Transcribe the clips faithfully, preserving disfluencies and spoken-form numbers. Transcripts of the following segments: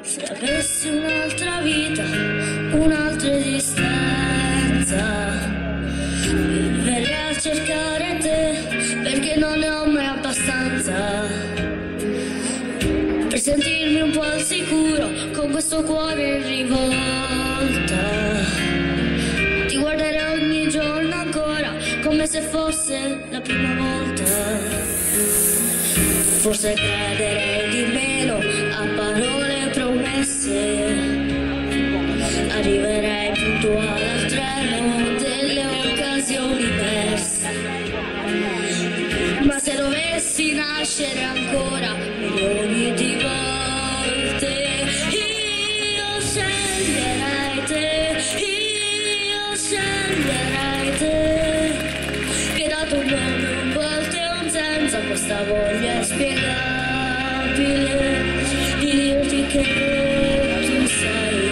Se avessi un'altra vita, un'altra esistenza, verrei a cercare te, perché non ne ho mai abbastanza per sentirmi un po' al sicuro con questo cuore in rivolta. Ti guarderei ogni giorno ancora come se fosse la prima volta. Forse crederei di meno a parole promesse, arriverei puntuale al treno delle occasioni perse. Ma se dovessi nascere ancora milioni di volte, io sceglierei te, io sceglierei te, che dato un nome, un volto e un senso a questa voglia inspiegabile di dirti che tu sei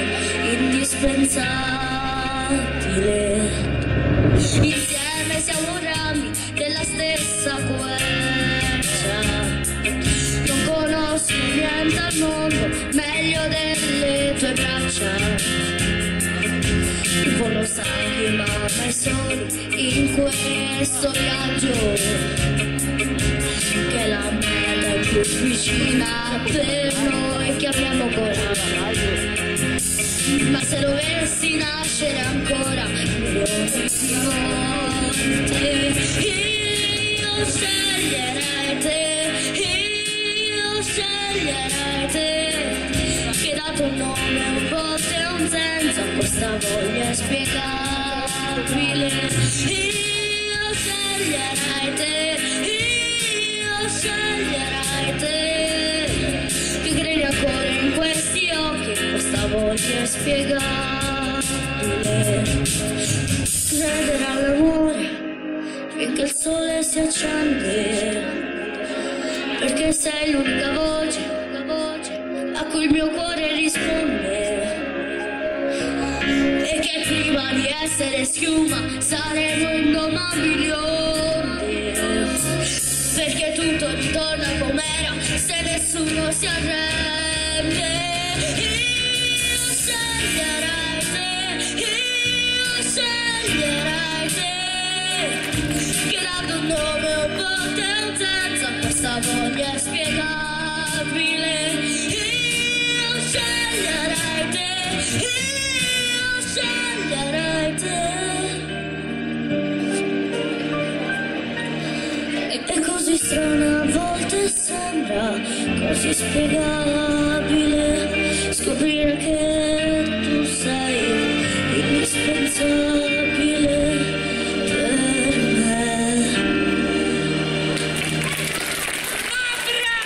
indispensabile. Insieme siamo rami della stessa quercia, non conosco niente al mondo meglio delle tue braccia. In fondo stanchi ma mai soli in questo viaggio, che la meta è più vicina per noi che abbiamo coraggio. Ma se dovessi nascere ancora milioni di volte, io sceglierei te, io sceglierei te, che dato un nome, un volto e un senso a questa voglia inspiegabile. Io sceglierei te, io sceglierei te, che credi ancora in questi occhi, in questa voglia inspiegabile. Credere all'amore finché il sole si accende, perché sei l'unica voce a cui il mio cuore risponde, e che prima di essere schiuma saremo indomabili onde, perché tutto ritorna com'era se nessuno si arrende. Io sceglierei te, io sceglierei te, che dato un nome, un volto e un senso a questa voglia inspiegabile. Io sceglierei te, io sceglierei te. È così strana, a volte sembra così spiegabile.